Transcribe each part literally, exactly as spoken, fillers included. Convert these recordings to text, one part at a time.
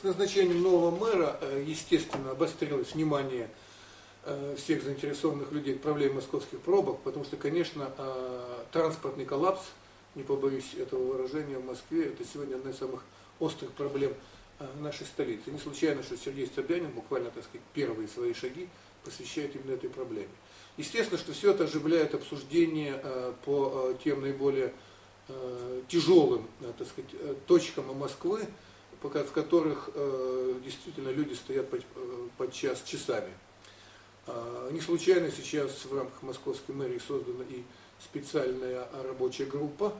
назначением нового мэра, естественно, обострилось внимание всех заинтересованных людей к проблеме московских пробок, потому что, конечно, транспортный коллапс, не побоюсь этого выражения, в Москве, это сегодня одна из самых острых проблем нашей столицы. Не случайно, что Сергей Собянин буквально, так сказать, первые свои шаги посвящает именно этой проблеме. Естественно, что все это оживляет обсуждение по тем наиболее тяжелым, так сказать, точкам Москвы, в которых действительно люди стоят подчас часами. Не случайно сейчас в рамках московской мэрии создана и специальная рабочая группа,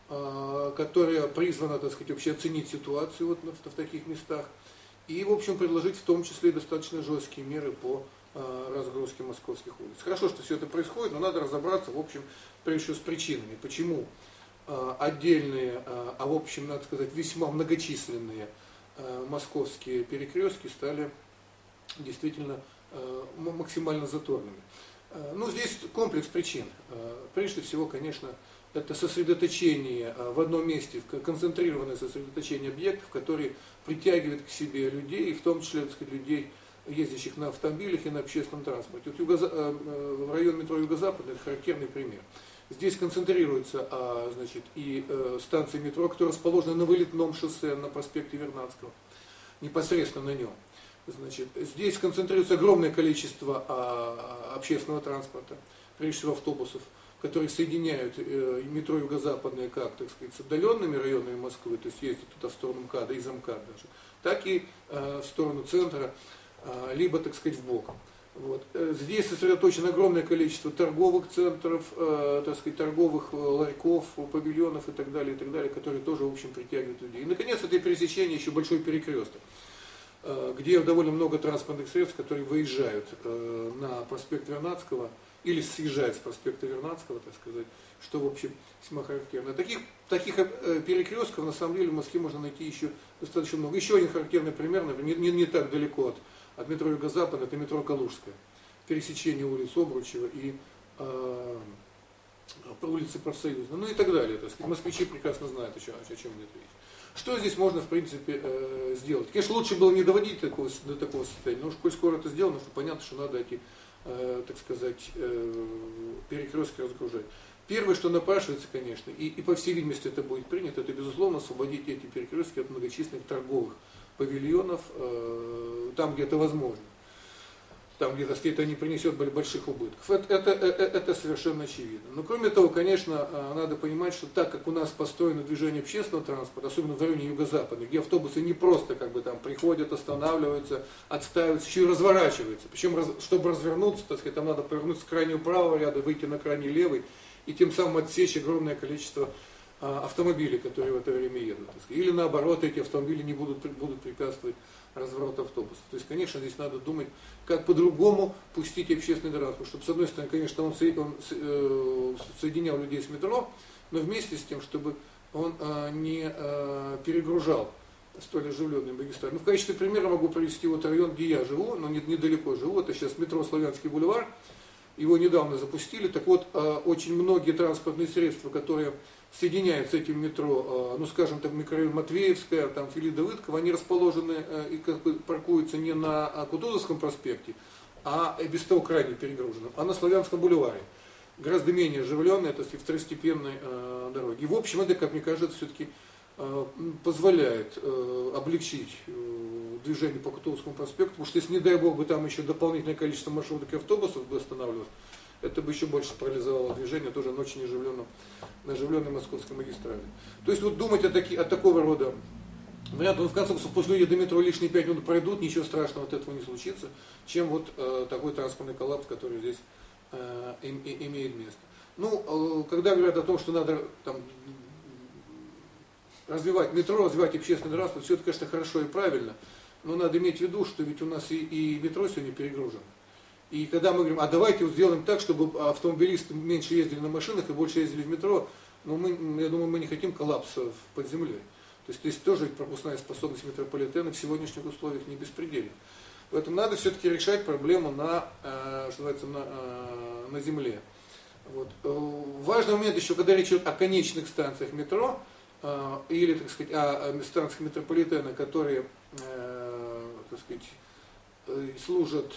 которая призвана, так сказать, вообще оценить ситуацию вот в, в таких местах и, в общем, предложить в том числе достаточно жесткие меры по разгрузке московских улиц. Хорошо, что все это происходит, но надо разобраться, в общем, прежде всего с причинами, почему отдельные, а в общем, надо сказать, весьма многочисленные московские перекрестки стали действительно максимально заторными. Ну, здесь комплекс причин. Прежде всего, конечно, это сосредоточение в одном месте, концентрированное сосредоточение объектов, которые притягивают к себе людей, и в том числе, так сказать, людей, ездящих на автомобилях и на общественном транспорте. Вот юго, в район метро Юго-Западный это характерный пример. Здесь концентрируются а, значит, и э, станции метро, которые расположены на вылетном шоссе на проспекте Вернадского, непосредственно на нем. Значит, здесь концентрируется огромное количество а, общественного транспорта, прежде всего автобусов, которые соединяют э, метро Юго-Западное как, так сказать, с отдаленными районами Москвы, то есть ездят туда в сторону МКАДа, из МКАД даже, так и э, в сторону центра, э, либо, так сказать, в бок. Вот. Здесь сосредоточено огромное количество торговых центров, э, так сказать, торговых ларьков, павильонов и так далее, и так далее, которые тоже, в общем, притягивают людей. И, наконец, это пересечение еще большой перекресток, э, где довольно много транспортных средств, которые выезжают э, на проспект Вернадского или съезжают с проспекта Вернадского, так сказать, что, в общем, весьма характерно. Таких, таких э, перекрестков, на самом деле, в Москве можно найти еще достаточно много. Еще один характерный пример, например, не, не так далеко от От метро Юго-Запад, это метро Калужская, пересечение улиц Обручева и э, улицы Профсоюзной, ну и так далее. Так сказать. Москвичи прекрасно знают, о чем, о чем идет речь. Что здесь можно, в принципе, э, сделать? Конечно, лучше было не доводить такого, до такого состояния, но коль скоро это сделано, что понятно, что надо эти, э, так сказать, э, перекрестки разгружать. Первое, что напрашивается, конечно, и, и по всей видимости это будет принято, это, безусловно, освободить эти перекрестки от многочисленных торговых павильонов, э, там, где это возможно, там, где, так сказать, это не принесет больших убытков. Это, это, это, это совершенно очевидно. Но, кроме того, конечно, надо понимать, что так как у нас построено движение общественного транспорта, особенно в районе Юго-Запада, где автобусы не просто как бы там приходят, останавливаются, отстаиваются, еще и разворачиваются. Причем, раз, чтобы развернуться, так сказать, там надо повернуться с крайнего правого ряда, выйти на крайний левый, и тем самым отсечь огромное количество автомобилей, которые в это время едут. Или наоборот, эти автомобили не будут, будут препятствовать развороту автобусов. То есть, конечно, здесь надо думать, как по-другому пустить общественный транспорт, чтобы, с одной стороны, конечно, он, он э, соединял людей с метро, но вместе с тем, чтобы он э, не э, перегружал столь оживленный магистраль. Ну, в качестве примера могу привести вот район, где я живу, но не, недалеко живу, это сейчас метро Славянский бульвар, его недавно запустили. Так вот, э, очень многие транспортные средства, которые соединяют с этим метро, ну скажем так, микрорайон Матвеевская, там Филипп Давыдкова, они расположены и как бы паркуются не на Кутузовском проспекте, а без того крайне перегруженном, а на Славянском бульваре. Гораздо менее оживленной, то есть второстепенной э, дороги. И в общем это, как мне кажется, все-таки э, позволяет э, облегчить э, движение по Кутузовскому проспекту, потому что если, не дай бог, бы там еще дополнительное количество маршруток и автобусов бы останавливалось, это бы еще больше парализовало движение тоже на очень оживленном, на оживленной московской магистрали. То есть вот думать о, таки, о такого рода вариантах, ну, в конце концов, после люди до метро лишние пять минут пройдут, ничего страшного от этого не случится, чем вот э, такой транспортный коллапс, который здесь э, им, и, имеет место. Ну, э, когда говорят о том, что надо там, развивать метро, развивать общественный транспорт, все это, конечно, хорошо и правильно, но надо иметь в виду, что ведь у нас и, и метро сегодня перегружено. И когда мы говорим, а давайте вот сделаем так, чтобы автомобилисты меньше ездили на машинах и больше ездили в метро, но мы, я думаю, мы не хотим коллапса под землей. То есть здесь тоже пропускная способность метрополитена в сегодняшних условиях не беспредельна. Поэтому надо все-таки решать проблему на, что называется, на, на земле. Вот. Важный момент еще, когда речь идет о конечных станциях метро, или, так сказать, о станциях метрополитена, которые так сказать, служат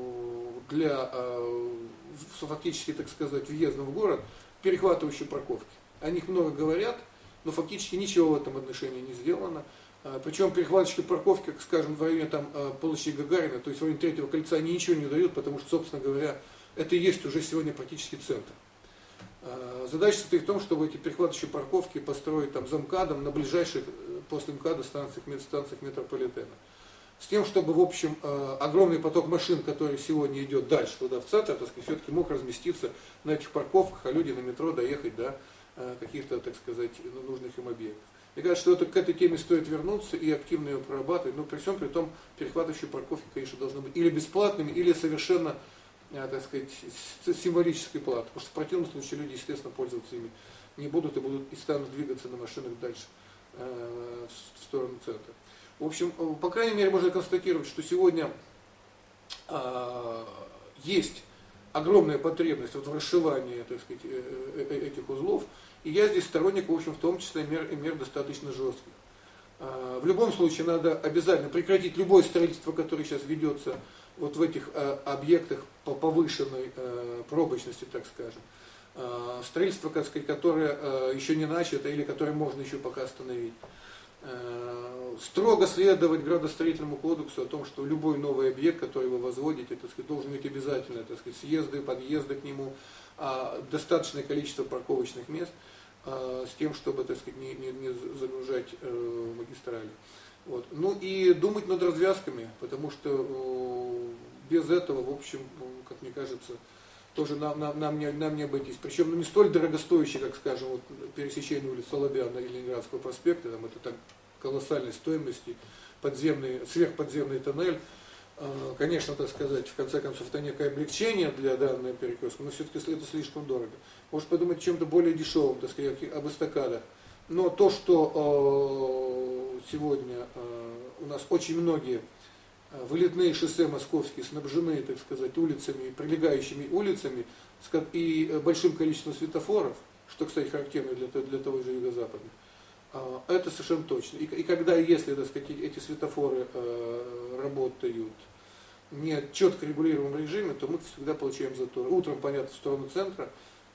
для фактически, так сказать, въезда в город, перехватывающие парковки. О них много говорят, но фактически ничего в этом отношении не сделано. Причем перехватывающие парковки, как скажем, в районе там, площади Гагарина, то есть в районе третьего кольца, они ничего не дают, потому что, собственно говоря, это и есть уже сегодня практически центр. Задача состоит в том, чтобы эти перехватывающие парковки построить там за МКАДом на ближайших после МКАДа станциях, станциях метрополитена. С тем, чтобы, в общем, огромный поток машин, который сегодня идет дальше туда, в центр, так сказать, все-таки мог разместиться на этих парковках, а люди на метро доехать до каких-то, так сказать, нужных им объектов. Мне кажется, что это, к этой теме стоит вернуться и активно ее прорабатывать, но при всем при том перехватывающие парковки, конечно, должны быть или бесплатными, или совершенно, так сказать, с символической платой, потому что в противном случае люди, естественно, пользоваться ими не будут и будут и станут двигаться на машинах дальше в сторону центра. В общем, по крайней мере, можно констатировать, что сегодня э, есть огромная потребность вот в расшивании, так сказать, этих узлов, и я здесь сторонник, в общем, в том числе мер, мер достаточно жестких. Э, в любом случае надо обязательно прекратить любое строительство, которое сейчас ведется вот в этих э, объектах по повышенной э, пробочности, так скажем. Э, строительство, так сказать, которое э, еще не начато или которое можно еще пока остановить. Строго следовать градостроительному кодексу о том, что любой новый объект, который вы возводите, так сказать, должен иметь обязательно, так сказать, съезды, подъезды к нему, достаточное количество парковочных мест, с тем, чтобы, так сказать, не, не, не загружать магистрали. Вот. Ну и думать над развязками, потому что без этого, в общем, как мне кажется, тоже нам, нам, нам, не, нам не обойтись. Причем ну, не столь дорогостоящий, как, скажем, вот, пересечение улицы Солобяна или Ленинградского проспекта, там, это так колоссальной стоимости, подземный, сверхподземный тоннель. Конечно, так сказать, в конце концов, это некое облегчение для данного перекрестка, но все-таки это слишком дорого. Может подумать о чем-то более дешевом, так сказать, об эстакадах. Но то, что э, сегодня э, у нас очень многие вылетные шоссе московские снабжены, так сказать, улицами, прилегающими улицами и большим количеством светофоров, что, кстати, характерно для, для того же юго-запада, это совершенно точно. И, и когда, если, так сказать, эти светофоры э, работают не четко регулируемом режиме, то мы всегда получаем затор. Утром, понятно, в сторону центра,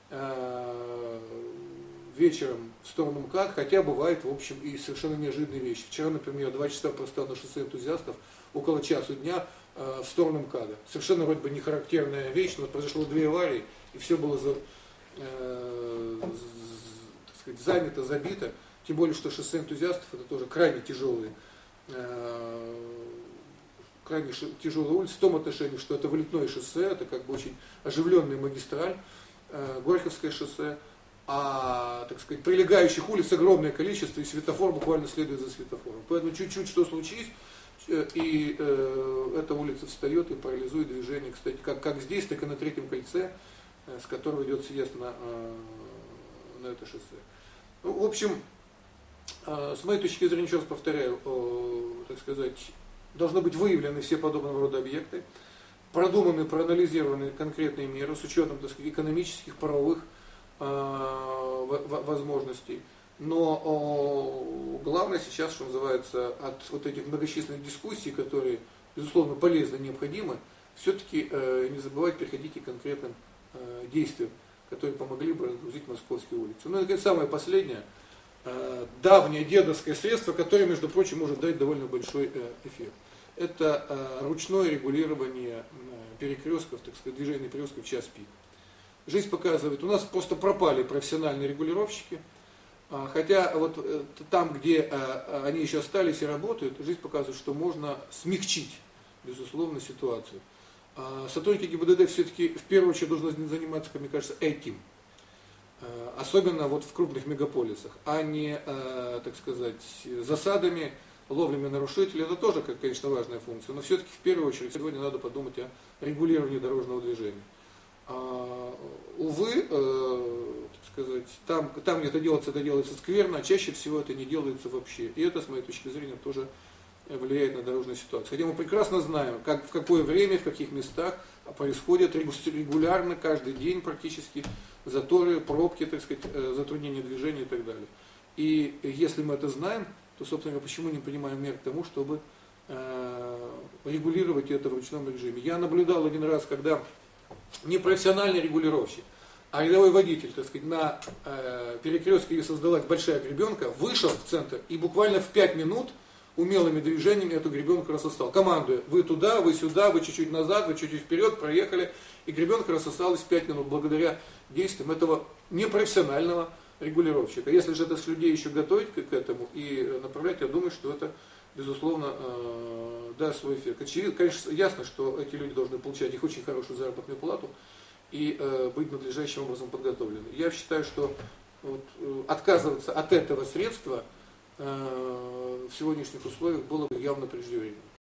э, вечером в сторону МКАД, хотя бывает, в общем, и совершенно неожиданные вещи. Вчера, например, два часа простал на шоссе энтузиастов, около часу дня э, в сторону МКАДа. Совершенно вроде бы не характерная вещь, но произошло две аварии, и все было за, э, так сказать, занято, забито. Тем более, что шоссе энтузиастов это тоже крайне тяжелые, э, крайне тяжелая улица в том отношении, что это вылетное шоссе, это как бы очень оживленная магистраль, э, Горьковское шоссе, а, так сказать, прилегающих улиц огромное количество, и светофор буквально следует за светофором. Поэтому чуть-чуть что случись, и э, эта улица встает и парализует движение, кстати, как, как здесь, так и на третьем кольце, э, с которого идет съезд на, э, на это шоссе. Ну, в общем, э, с моей точки зрения, еще раз повторяю, э, так сказать, должны быть выявлены все подобного рода объекты, продуманы, проанализированы конкретные меры с учетом, так сказать, экономических, правовых э, возможностей. Но о, главное сейчас, что называется, от вот этих многочисленных дискуссий, которые, безусловно, полезны, необходимы, все-таки э, не забывать переходить и к конкретным э, действиям, которые помогли бы разгрузить московские улицы. Ну и, наконец, самое последнее, э, давнее дедовское средство, которое, между прочим, может дать довольно большой э, эффект. Это э, ручное регулирование э, перекрестков, так сказать, движения перекрестков в час пик. Жизнь показывает, у нас просто пропали профессиональные регулировщики. Хотя вот там, где они еще остались и работают, жизнь показывает, что можно смягчить, безусловно, ситуацию. Сотрудники ГИБДД все-таки в первую очередь должны заниматься, как мне кажется, этим. Особенно вот в крупных мегаполисах, а не, так сказать, засадами, ловлями нарушителей. Это тоже, конечно, важная функция, но все-таки в первую очередь сегодня надо подумать о регулировании дорожного движения. А, увы, э, так сказать, там, там где это делается, это делается скверно, а чаще всего это не делается вообще. И это, с моей точки зрения, тоже влияет на дорожную ситуацию. Хотя мы прекрасно знаем, как, в какое время, в каких местах происходят регулярно, каждый день практически, заторы, пробки, так сказать, затруднения движения и так далее. И если мы это знаем, то, собственно, почему не принимаем мер к тому, чтобы э, регулировать это в ручном режиме. Я наблюдал один раз, когда непрофессиональный регулировщик, а рядовой водитель, так сказать, на э, перекрестке, где создалась большая гребенка, вышел в центр и буквально в пять минут умелыми движениями эту гребенку рассосал. Командуя, вы туда, вы сюда, вы чуть-чуть назад, вы чуть-чуть вперед, проехали, и гребенка рассосалась в пять минут благодаря действиям этого непрофессионального регулировщика. Если же это с людей еще готовить к этому и направлять, я думаю, что это, безусловно, э, даст свой эффект. Очевидно, конечно, ясно, что эти люди должны получать их очень хорошую заработную плату и э, быть надлежащим образом подготовлены. Я считаю, что вот, э, отказываться от этого средства э, в сегодняшних условиях было бы явно преждевременно.